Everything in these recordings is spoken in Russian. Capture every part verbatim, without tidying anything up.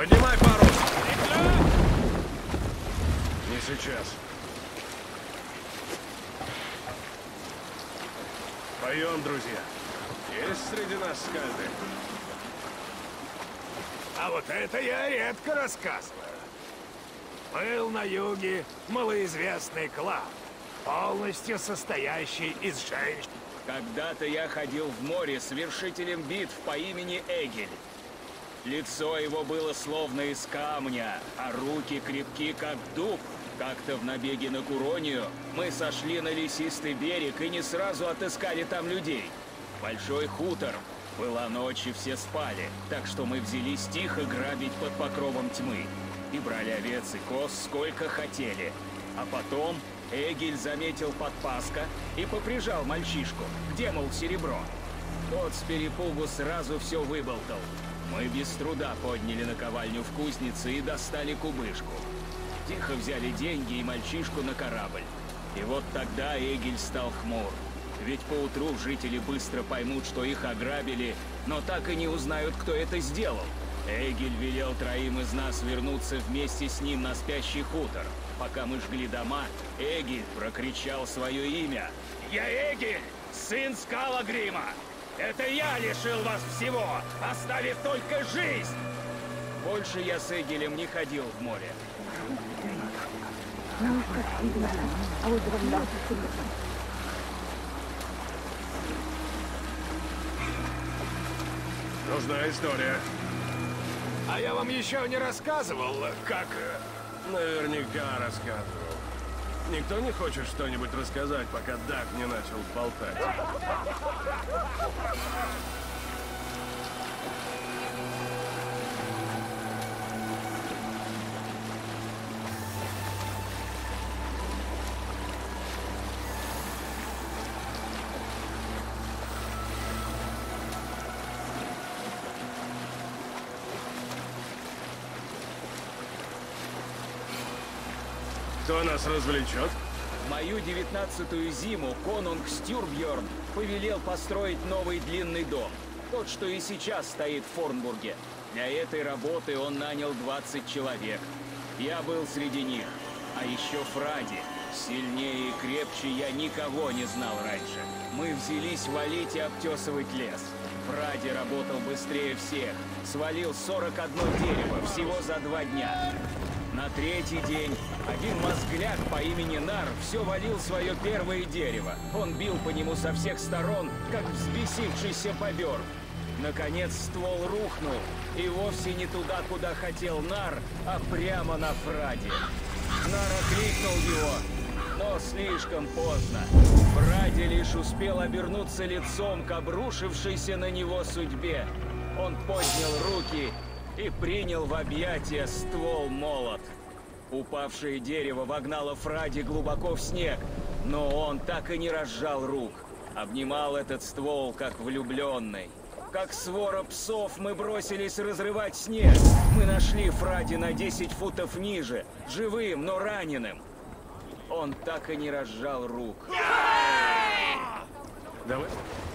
Поднимай парус! Не сейчас. Поем, друзья. Есть среди нас скальды? А вот это я редко рассказываю. Был на юге малоизвестный клан, полностью состоящий из женщин. Когда-то я ходил в море с вершителем битв по имени Эгель. Лицо его было словно из камня, а руки крепки, как дуб. Как-то в набеге на Куронию мы сошли на лесистый берег и не сразу отыскали там людей. Большой хутор. Была ночь, и все спали, так что мы взялись тихо грабить под покровом тьмы. И брали овец и коз сколько хотели. А потом Эгель заметил подпаска и поприжал мальчишку. Где, мол, серебро? Тот с перепугу сразу все выболтал. Мы без труда подняли наковальню в кузнице и достали кубышку. Тихо взяли деньги и мальчишку на корабль. И вот тогда Эгель стал хмур. Ведь поутру жители быстро поймут, что их ограбили, но так и не узнают, кто это сделал. Эгель велел троим из нас вернуться вместе с ним на спящий хутор. Пока мы жгли дома, Эгель прокричал свое имя. «Я Эгель, сын Скалагрима! Это я лишил вас всего, оставив только жизнь!» Больше я с Эгелем не ходил в море. Нужна история. А я вам еще не рассказывал, как... Наверняка рассказывал. Никто не хочет что-нибудь рассказать, пока Даг не начал болтать. Кто нас развлечет? В мою девятнадцатую зиму конунг Стюрбьорн повелел построить новый длинный дом. Тот, что и сейчас стоит в Форнбурге. Для этой работы он нанял двадцать человек. Я был среди них. А еще Фради. Сильнее и крепче я никого не знал раньше. Мы взялись валить и обтесывать лес. Фради работал быстрее всех. Свалил сорок одно дерево всего за два дня. На третий день один мозгляк по имени Нар все валил свое первое дерево. Он бил по нему со всех сторон, как взбесившийся бобер. Наконец ствол рухнул, и вовсе не туда, куда хотел Нар, а прямо на Фради. Нар окликнул его, но слишком поздно. Фради лишь успел обернуться лицом к обрушившейся на него судьбе. Он поднял руки и принял в объятия ствол-молот. Упавшее дерево вогнало Фради глубоко в снег, но он так и не разжал рук. Обнимал этот ствол, как влюбленный. Как свора псов мы бросились разрывать снег. Мы нашли Фради на десять футов ниже, живым, но раненым. Он так и не разжал рук. Давай.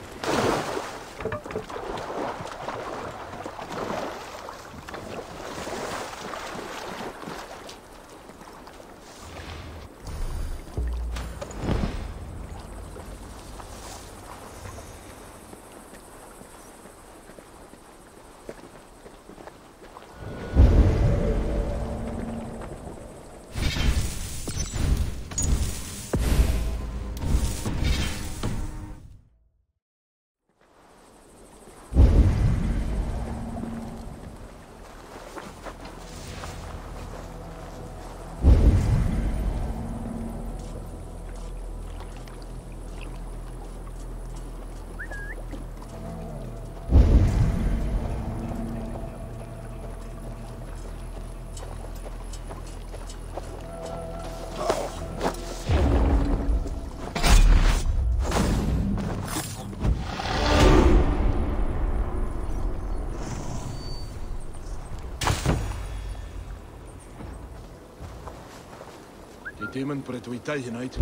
Demon por tu Italia night.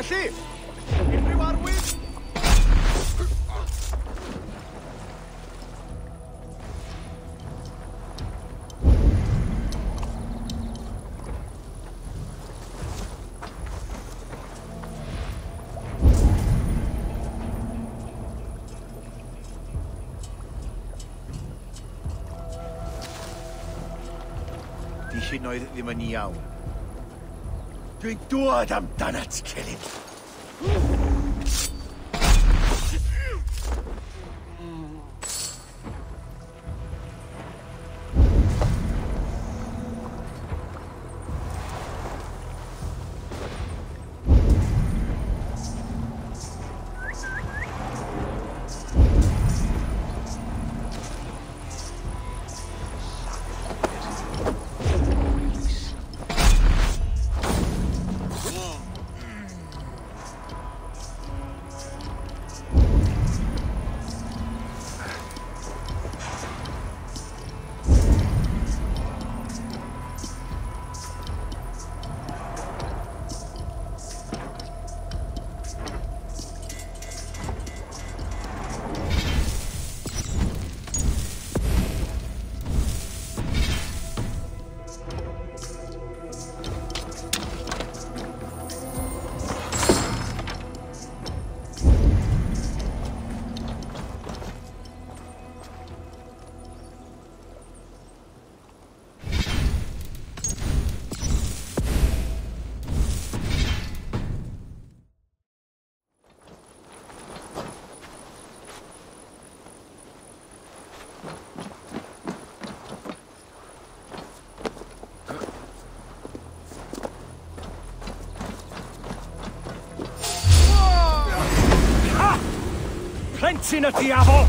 Felly, unrhyw arwydd? Di hyn oedd ddim yn iawn. Dwi'n dŵad amdanat, Celyn. Plentyn y diafol!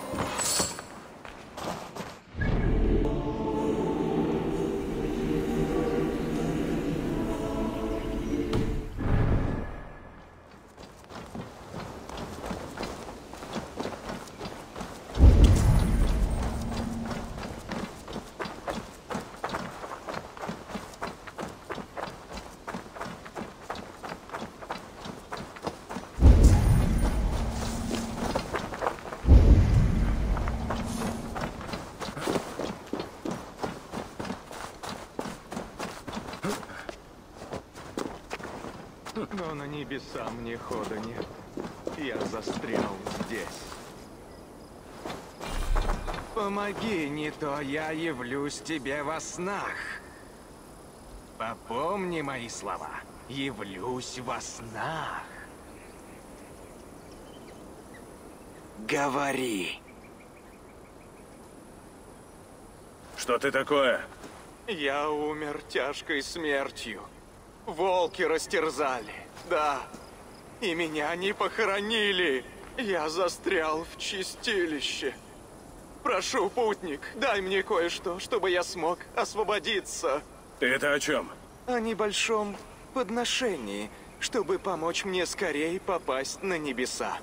Но на небеса мне хода нет. Я застрял здесь. Помоги, не то я явлюсь тебе во снах. Попомни мои слова. Явлюсь во снах. Говори. Что ты такое? Я умер тяжкой смертью. Волки растерзали, да. И меня не похоронили. Я застрял в чистилище. Прошу, путник, дай мне кое-что, чтобы я смог освободиться. Ты это о чем? О небольшом подношении, чтобы помочь мне скорее попасть на небеса.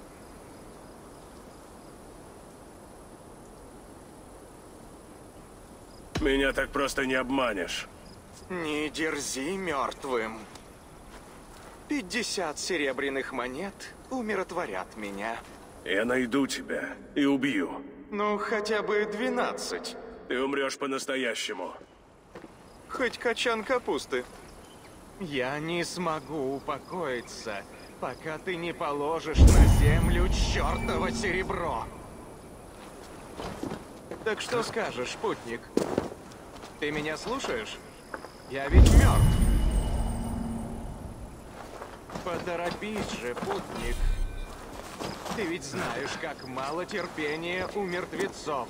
Меня так просто не обманешь. Не дерзи мертвым. Пятьдесят серебряных монет умиротворят меня. Я найду тебя и убью. Ну, хотя бы двенадцать. Ты умрешь по-настоящему. Хоть качан капусты. Я не смогу упокоиться, пока ты не положишь на землю чертово серебро. Так что скажешь, путник? Ты меня слушаешь? Я ведь мертв. Поторопись же, путник. Ты ведь знаешь, как мало терпения у мертвецов.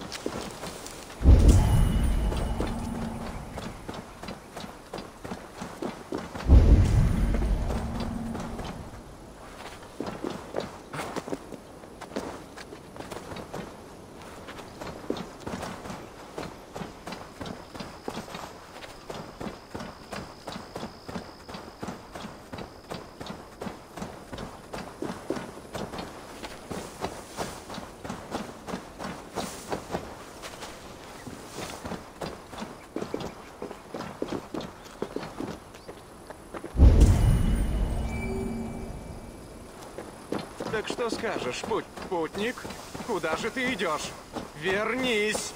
Так что скажешь, путь, путник? Куда же ты идешь? Вернись!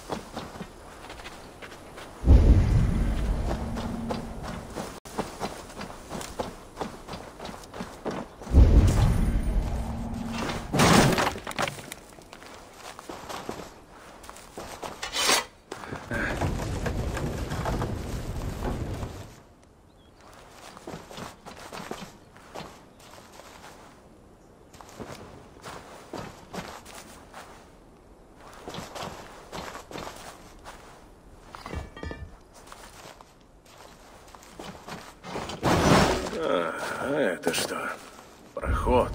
А это что? Проход.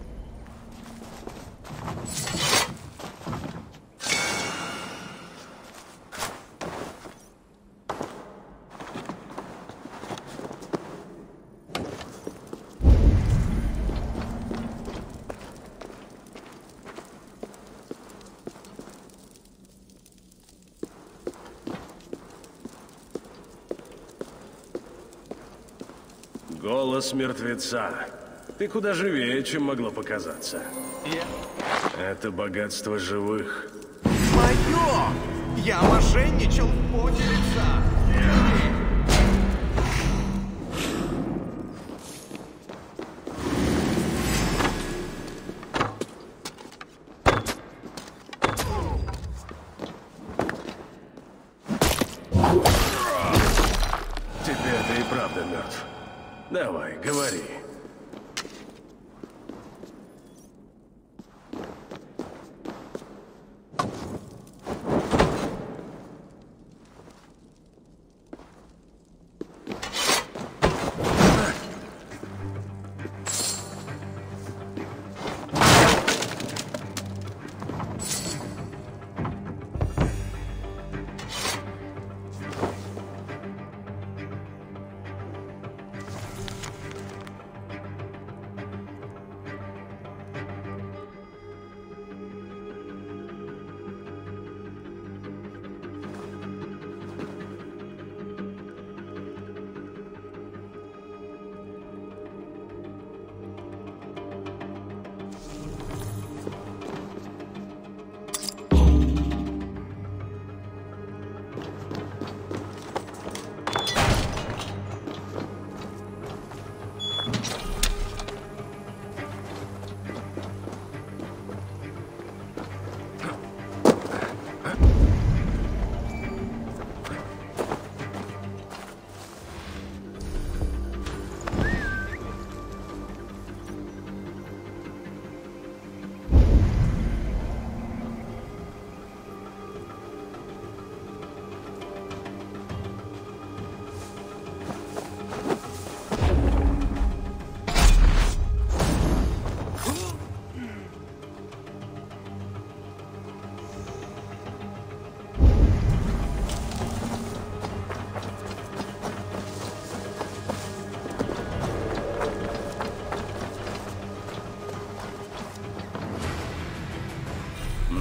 Голос мертвеца. Ты куда живее, чем могло показаться. Я... Это богатство живых. Мое! Я мошенничал в поте лица! Теперь ты и правда мертв. Давай, говори.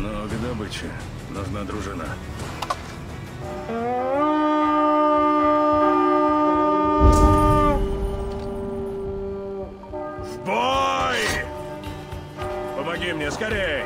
Много добычи. Нужна дружина. В бой! Помоги мне, скорей!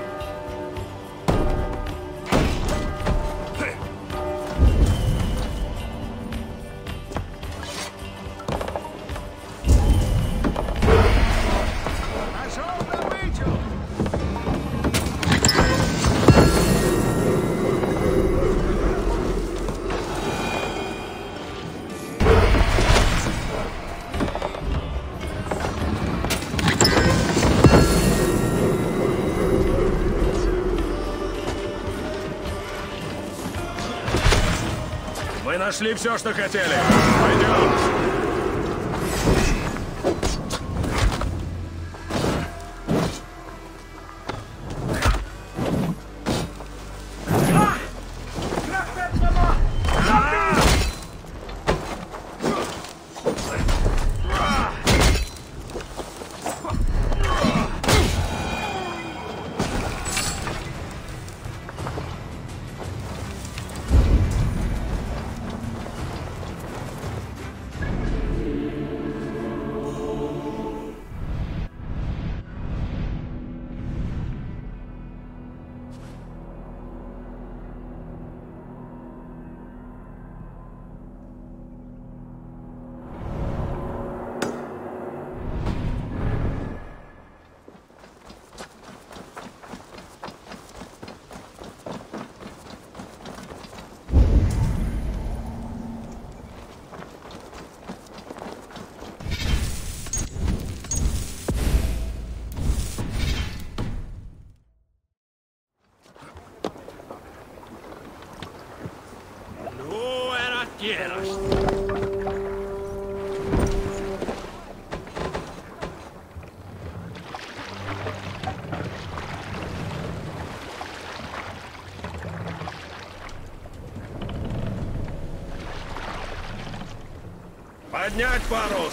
Мы нашли все, что хотели. Пойдем. Поднять парус!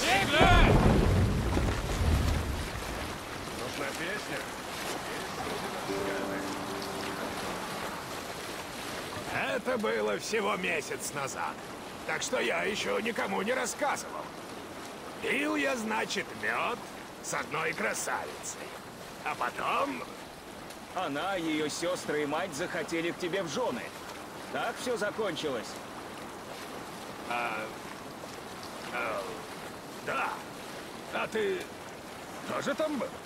Нужна песня? Это было всего месяц назад, так что я еще никому не рассказывал. Пил я, значит, мед с одной красавицей. А потом... Она, ее сестры и мать захотели к тебе в жены. Так все закончилось? А... а, да. А ты тоже там был?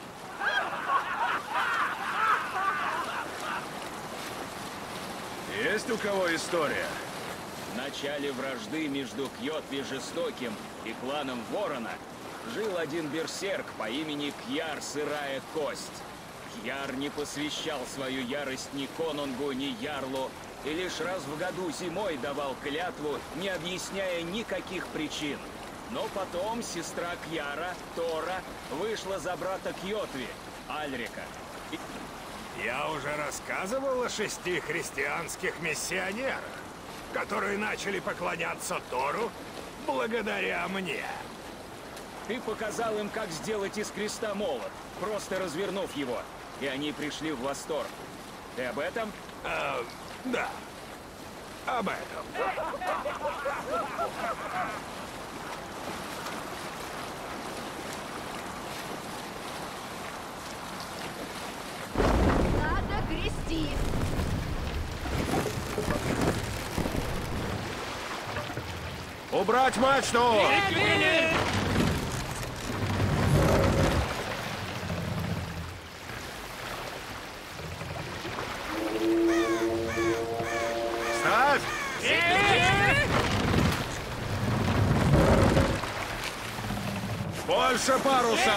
Есть у кого история? В начале вражды между Кьотви Жестоким и кланом Ворона жил один берсерк по имени Кьяр Сырая Кость. Кьяр не посвящал свою ярость ни конунгу, ни ярлу, и лишь раз в году зимой давал клятву, не объясняя никаких причин. Но потом сестра Кьяра, Тора, вышла за брата Кьотви, Альрика. И... Я уже рассказывал о шести христианских миссионерах, которые начали поклоняться Тору благодаря мне. Ты показал им, как сделать из креста молот, просто развернув его, и они пришли в восторг. Ты об этом? А, да, об этом. Надо грести. Убрать мачту! Ставь! Больше паруса!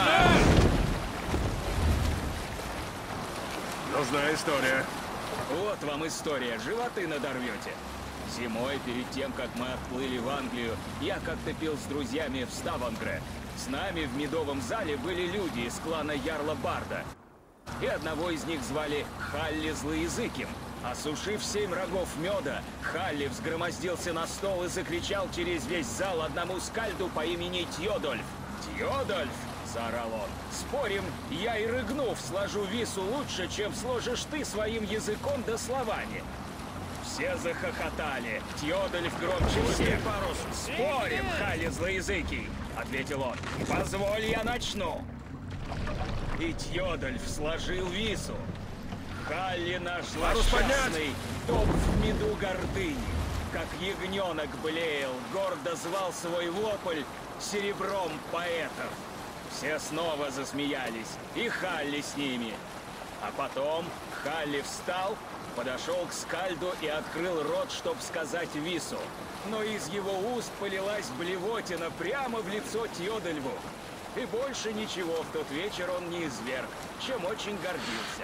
Нужна история. Вот вам история, животы надорвете. Зимой, перед тем, как мы отплыли в Англию, я как-то пил с друзьями в Ставангре. С нами в медовом зале были люди из клана Ярла Барда. И одного из них звали Халли Злоязыким. Осушив семь рогов меда, Халли взгромоздился на стол и закричал через весь зал одному скальду по имени Тьодольф. «Тьодольф, — заорал он. «Спорим, я и рыгнув сложу вису лучше, чем сложишь ты своим языком да словами». Все захохотали. Тьодольф громче всех. «Спорим, Халли злоязыкий!» — ответил он. «Позволь, я начну!» И Тьодольф сложил вису. Халли наш злосчастный топ в меду гордыни, как ягненок блеял, гордо звал свой вопль серебром поэтов. Все снова засмеялись, и Халли с ними. А потом Халли встал, подошел к Скальду и открыл рот, чтоб сказать вису. Но из его уст полилась блевотина прямо в лицо Тьодольфу. И больше ничего в тот вечер он не изверг, чем очень гордился.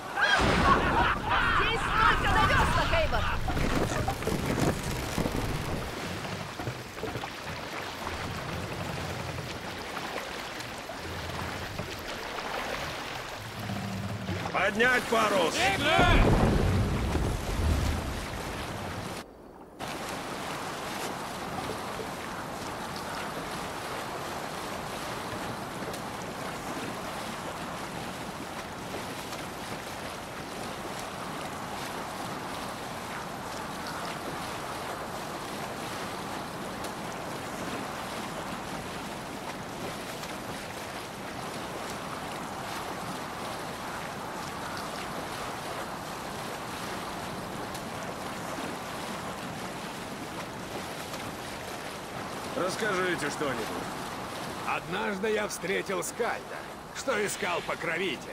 Здесь только на веслах, Эйвор! Поднять парус! Расскажите что-нибудь. Однажды я встретил Скальда, что искал покровителя.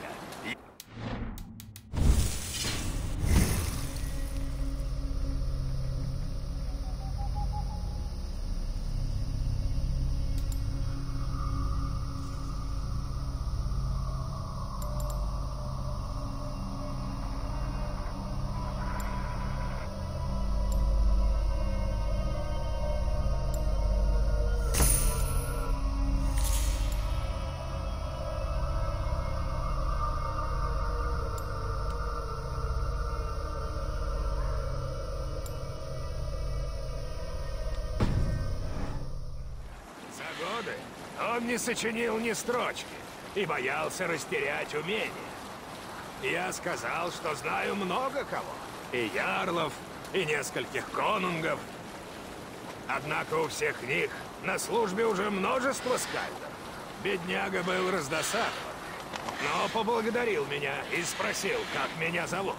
Он не сочинил ни строчки и боялся растерять умение. Я сказал, что знаю много кого. И ярлов, и нескольких конунгов. Однако у всех них на службе уже множество скальдов. Бедняга был раздосадован, но поблагодарил меня и спросил, как меня зовут.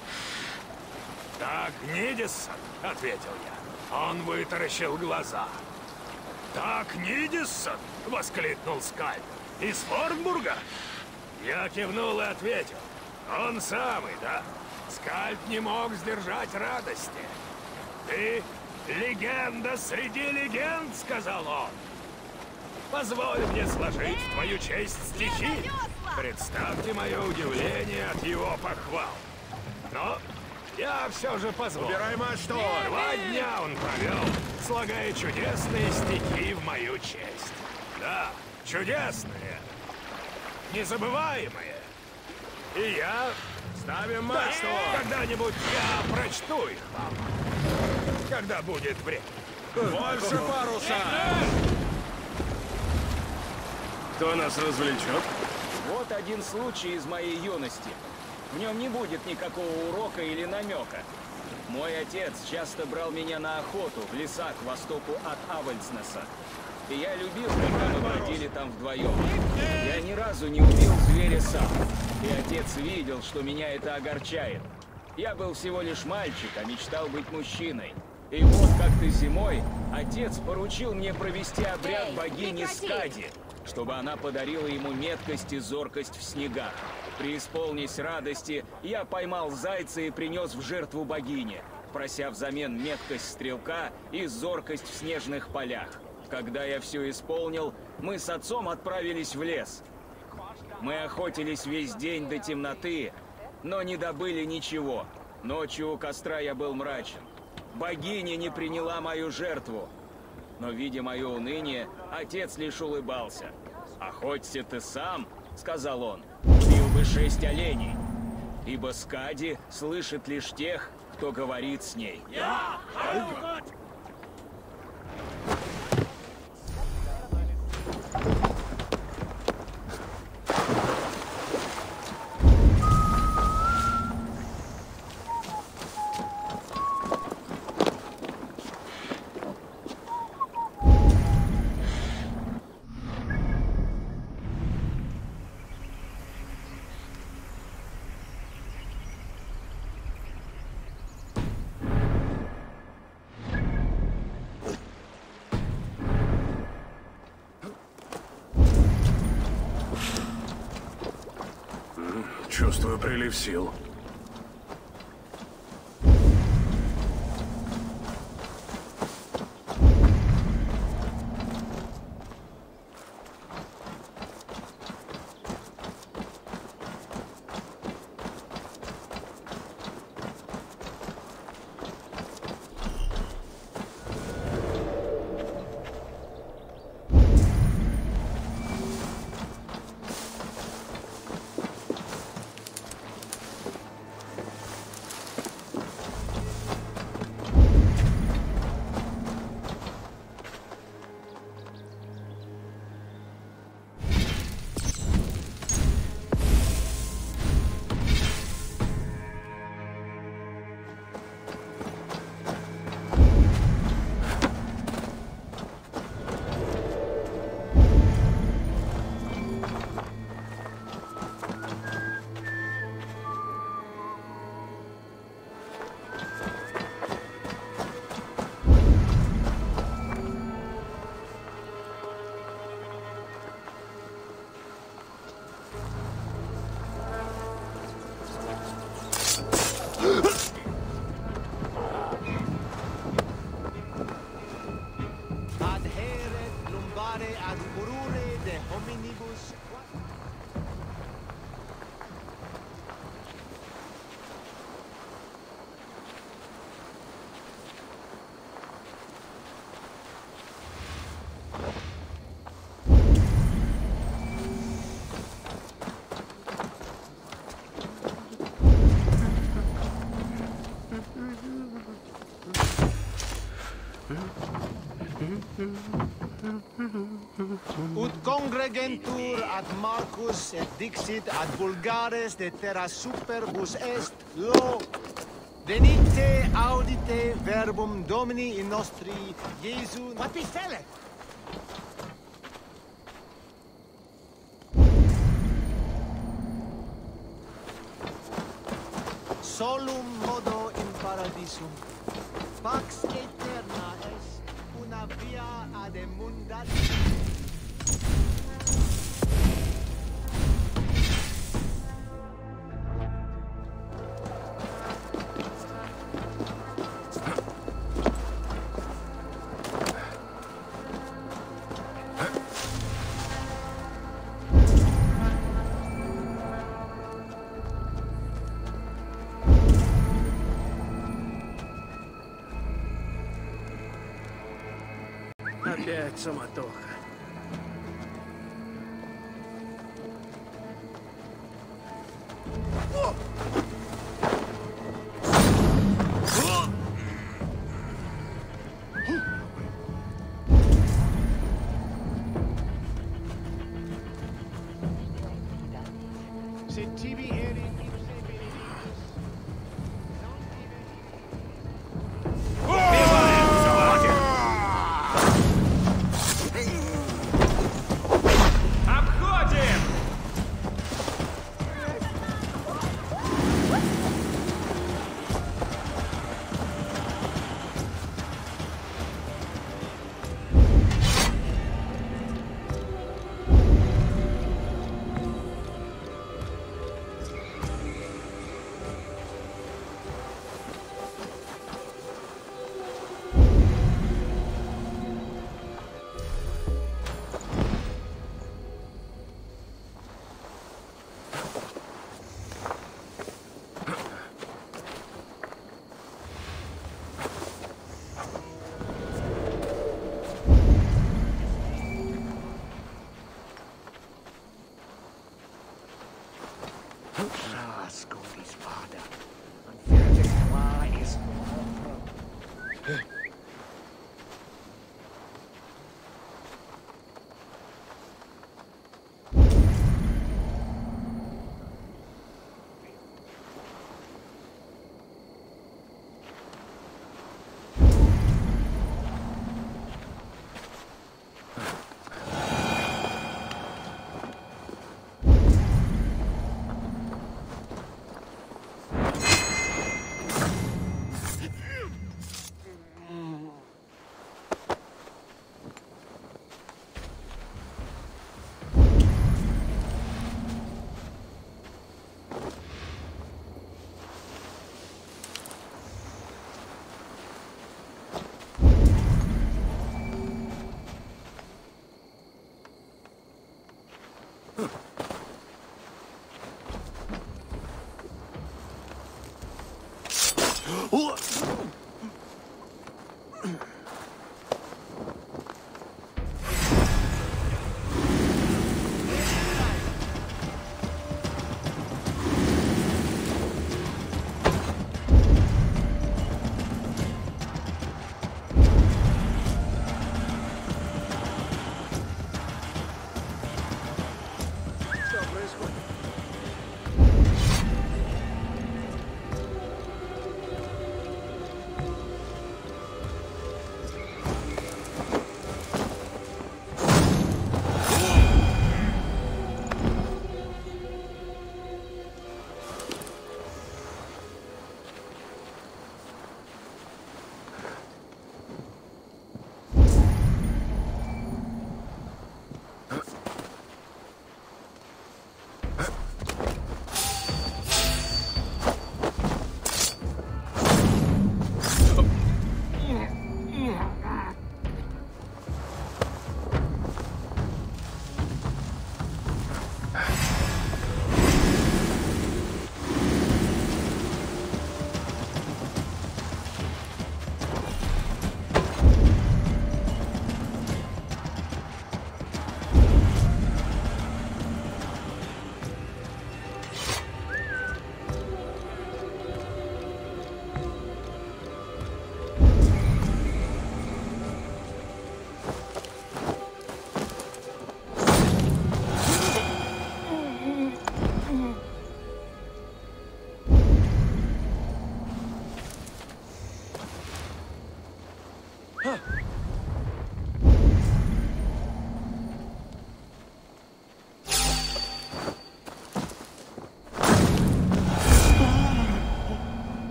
«Так, Нидиссон», — ответил я. Он вытаращил глаза. «Так, Нидиссон!» — воскликнул Скальд. «Из Форнбурга?» Я кивнул и ответил. «Он самый, да?» Скальд не мог сдержать радости. «Ты легенда среди легенд!» — сказал он. «Позволь мне сложить в твою честь стихи. Представьте мое удивление от его похвал. Но я все же позволю. Убирай мачту! Два дня он провел, слагая чудесные стихи в мою честь. Да, чудесные, незабываемые. И я... Ставим мачту! Да, когда-нибудь я прочту их вам, когда будет время. Больше паруса! Кто нас развлечет? Вот один случай из моей юности. В нем не будет никакого урока или намека. Мой отец часто брал меня на охоту в леса к востоку от Авальснеса. И я любил, когда мы бродили там вдвоем. Я ни разу не убил зверя сам. И отец видел, что меня это огорчает. Я был всего лишь мальчик, а мечтал быть мужчиной. И вот как-то зимой отец поручил мне провести обряд богини Скади, чтобы она подарила ему меткость и зоркость в снегах. Преисполнясь радости, я поймал зайца и принес в жертву богине, прося взамен меткость стрелка и зоркость в снежных полях. Когда я все исполнил, мы с отцом отправились в лес. Мы охотились весь день до темноты, но не добыли ничего. Ночью у костра я был мрачен. Богиня не приняла мою жертву. Но, видя мое уныние, отец лишь улыбался. «Охоться ты сам», — сказал он, — «убил бы шесть оленей, ибо Скади слышит лишь тех, кто говорит с ней». Чувствую прилив сил. Ut congregentur ad Marcus et dixit ad vulgares de terra superbus est lo venite audite verbum Domini in nostri Iesu. What befelleth? Solum modo in paradisum. Pax aeterna est una via ad emundat. Опять суматоха. Se tibi eri ipse benedictus, non Обходим! Rasco di spada. Anfertig qua est nostro.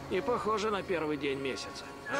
Не похоже на первый день месяца. А?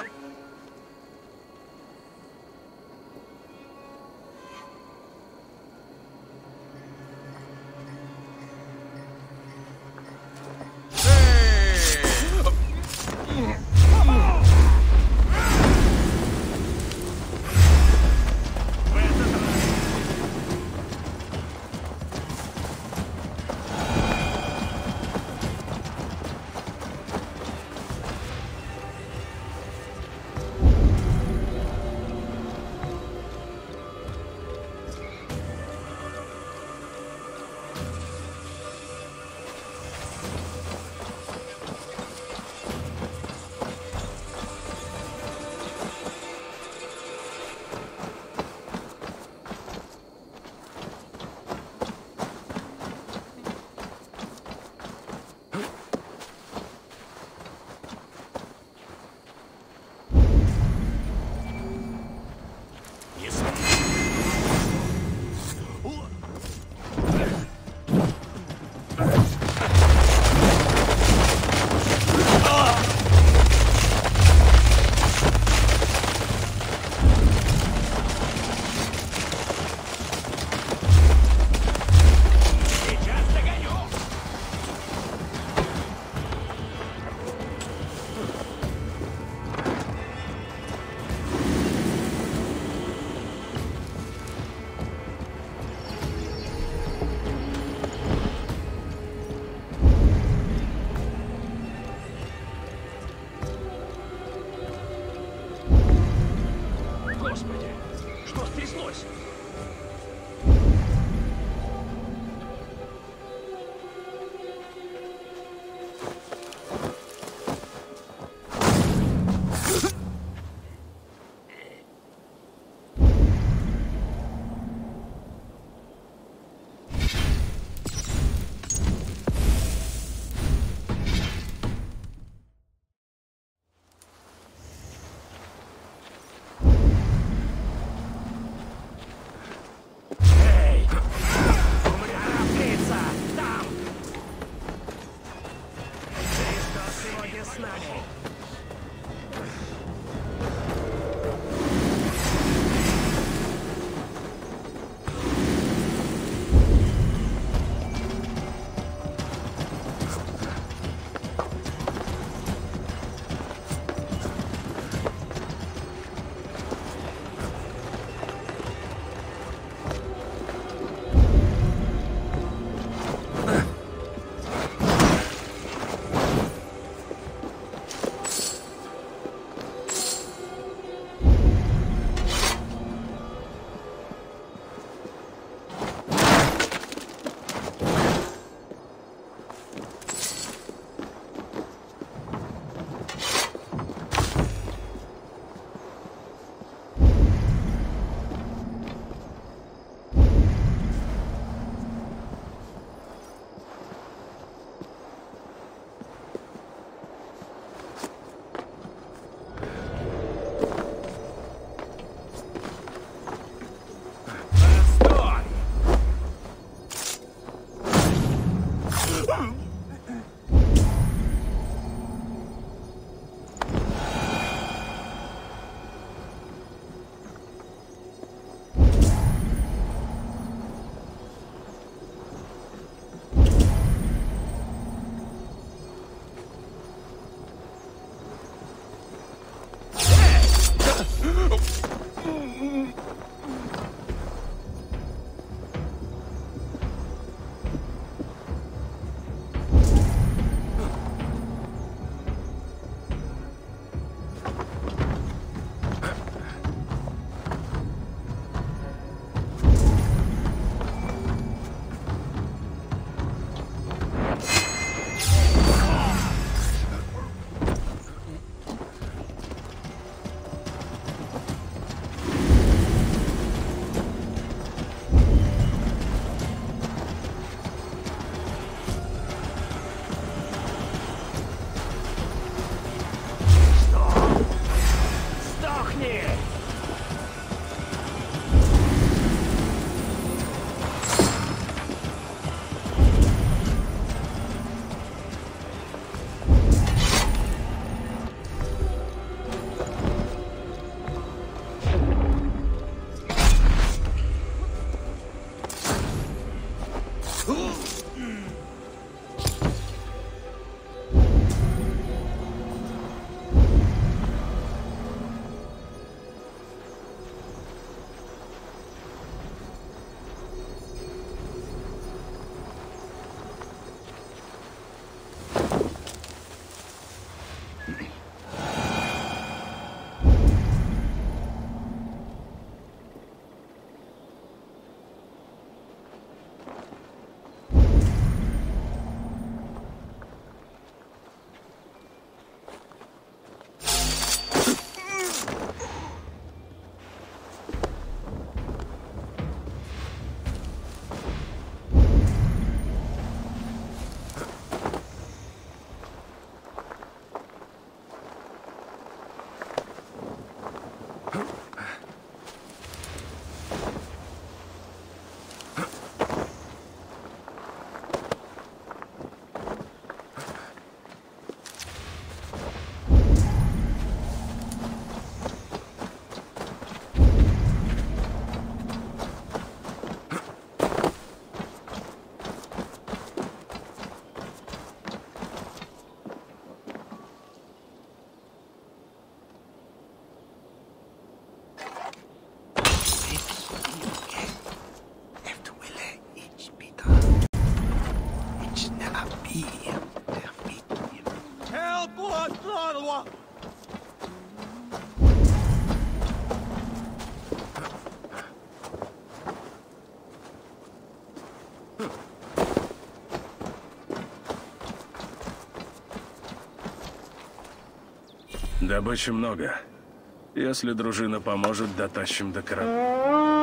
Добычи много. Если дружина поможет, дотащим до корабля.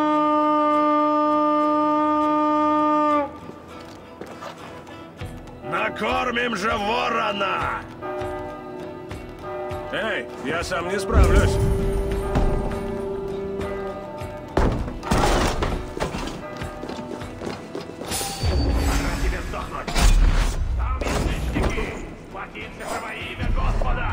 Накормим же ворона! Эй, я сам не справлюсь. Пора тебе сдохнуть. Там язычники! Схватиться за во имя Господа!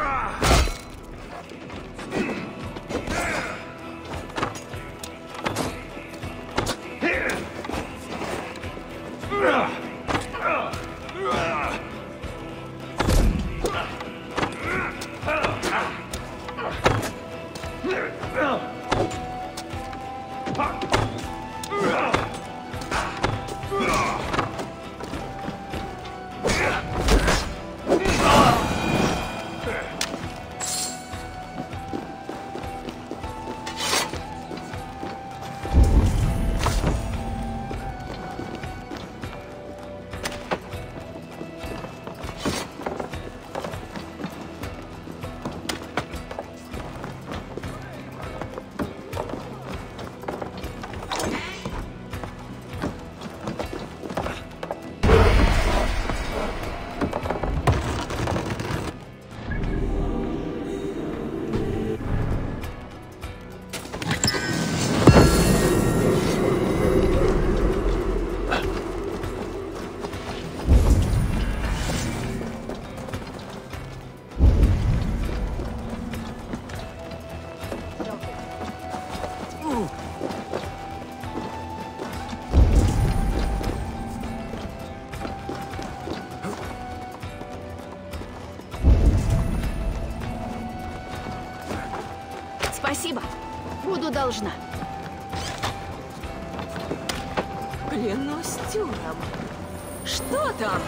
Спасибо. Буду должна. Клянусь тюром. Что там?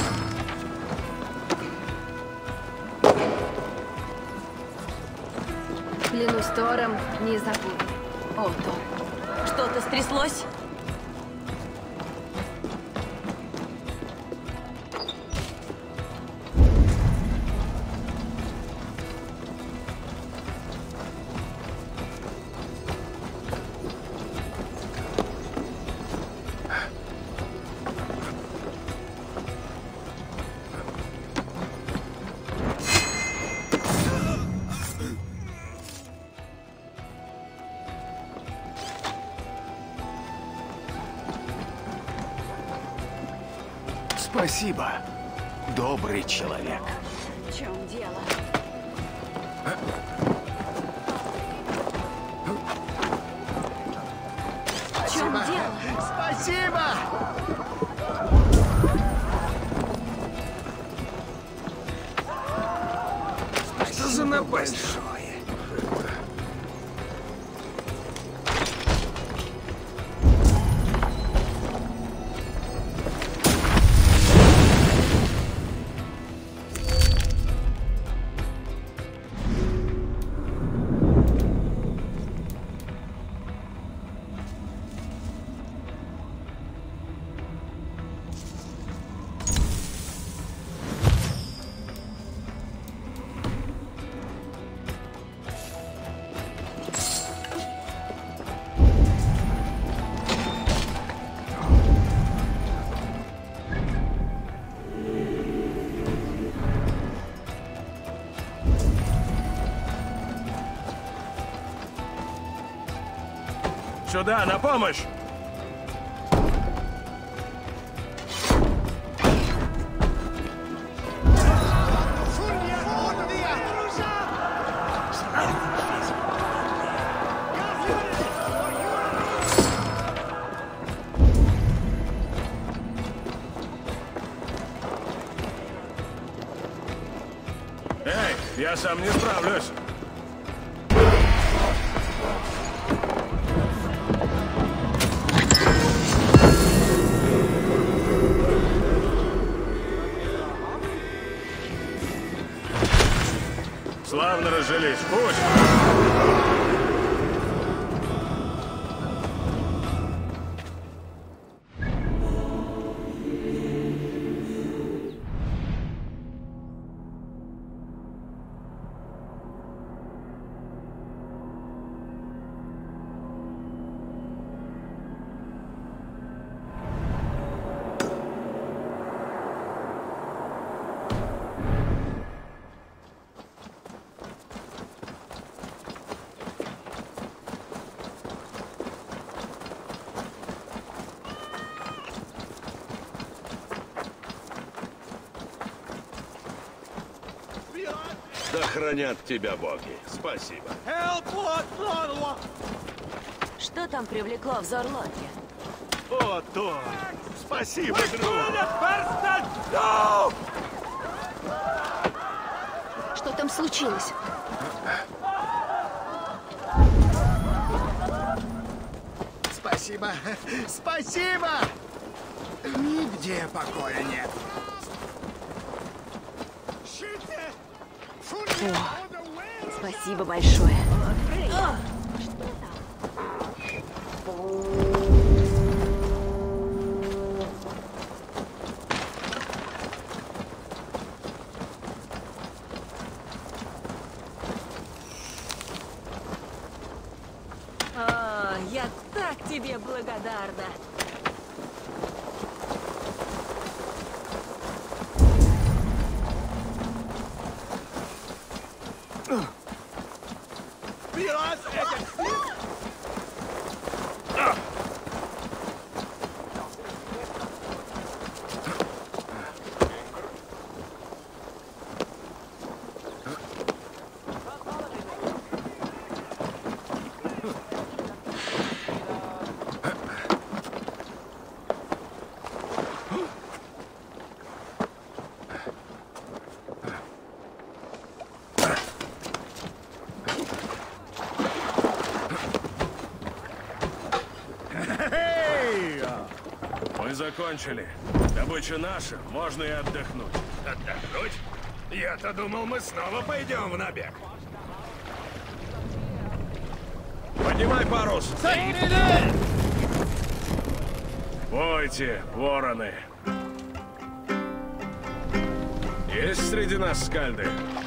Клянусь Тором, не забуду. О, Тор. Что-то стряслось? Спасибо, добрый человек. В чем дело? В чем дело? Спасибо! Что за напасть? Сюда, на помощь! Эй, я сам не справлюсь. Славно разжились. Пусть! Да хранят тебя боги. Спасибо. Что там привлекло взор Локи? О, Тор! Спасибо, друг! Что там случилось? Спасибо! Спасибо! Нигде покоя нет. Спасибо большое. О, я так тебе благодарна. Мы закончили. Добыча наша, можно и отдохнуть. Отдохнуть? Я-то думал, мы снова пойдем в набег. Поднимай парус! Бойте, вороны! Есть среди нас скальды?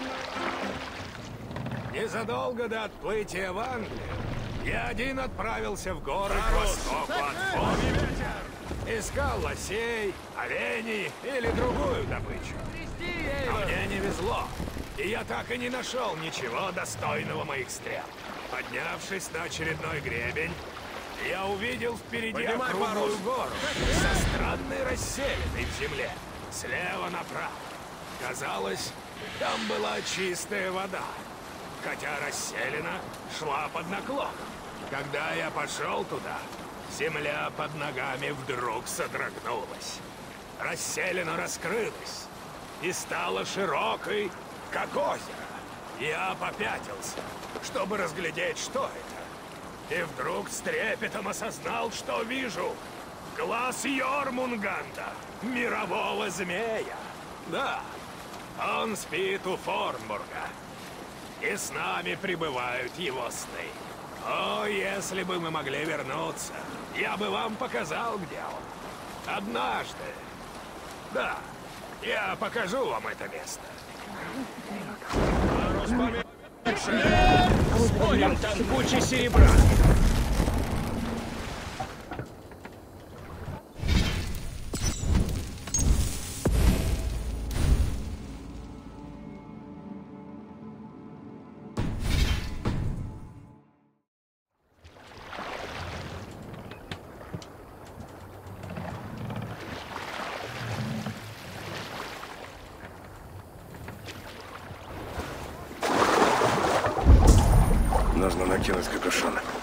Незадолго до отплытия в Англию я один отправился в горы к востоку от Форта. Искал лосей, оленей или другую добычу. Но мне не везло, и я так и не нашел ничего достойного моих стрел. Поднявшись на очередной гребень, я увидел впереди Поднимай округлую парус. гору со странной расселенной в земле, слева направо. Казалось, там была чистая вода, хотя расселена шла под наклоном. Когда я пошел туда, земля под ногами вдруг содрогнулась. Расселена раскрылась и стала широкой, как озеро. Я попятился, чтобы разглядеть, что это. И вдруг с трепетом осознал, что вижу. Глаз Йормунганда, мирового змея. Да, он спит у Форнбурга. И с нами прибывают его сны. О, если бы мы могли вернуться, я бы вам показал, где он. Однажды. Да, я покажу вам это место. Парус поменьше! Спорим, там куча серебра. Нужно накинуть капюшон.